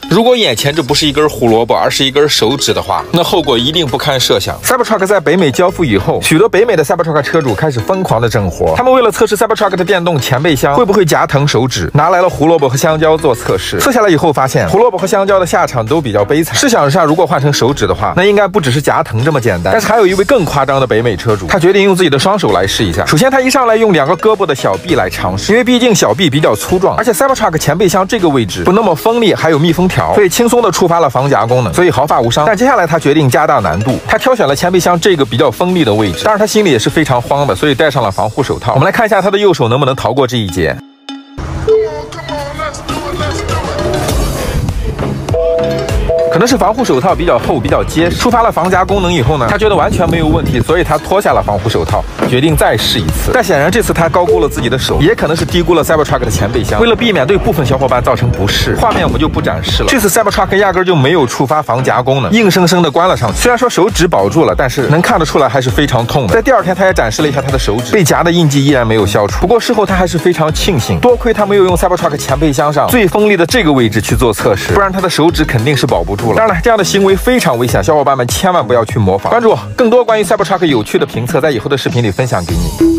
如果眼前这不是一根胡萝卜，而是一根手指的话，那后果一定不堪设想。Cybertruck 在北美交付以后，许多北美的 Cybertruck 车主开始疯狂的整活。他们为了测试 Cybertruck 的电动前备箱会不会夹疼手指，拿来了胡萝卜和香蕉做测试。测下来以后发现，胡萝卜和香蕉的下场都比较悲惨。试想一下，如果换成手指的话，那应该不只是夹疼这么简单。但是还有一位更夸张的北美车主，他决定用自己的双手来试一下。首先，他一上来用2个胳膊的小臂来尝试，因为毕竟小臂比较粗壮，而且 Cybertruck 前备箱这个位置不那么锋利，还有密封条，所以轻松的触发了防夹功能，所以毫发无伤。但接下来他决定加大难度，他挑选了前备箱这个比较锋利的位置，当然他心里也是非常慌的，所以戴上了防护手套。我们来看一下他的右手能不能逃过这一劫。可能是防护手套比较厚，比较结实，触发了防夹功能以后呢，他觉得完全没有问题，所以他脱下了防护手套，决定再试一次。但显然这次他高估了自己的手，也可能是低估了 Cybertruck 的前备箱。为了避免对部分小伙伴造成不适，画面我们就不展示了。这次 Cybertruck 压根就没有触发防夹功能，硬生生的关了上去。虽然说手指保住了，但是能看得出来还是非常痛的。在第2天，他也展示了一下他的手指，被夹的印记依然没有消除。不过事后他还是非常庆幸，多亏他没有用 Cybertruck 前备箱上最锋利的这个位置去做测试，不然他的手指肯定是保不住了。当然了，这样的行为非常危险，小伙伴们千万不要去模仿。关注我，更多关于 Cybertruck 有趣的评测，在以后的视频里分享给你。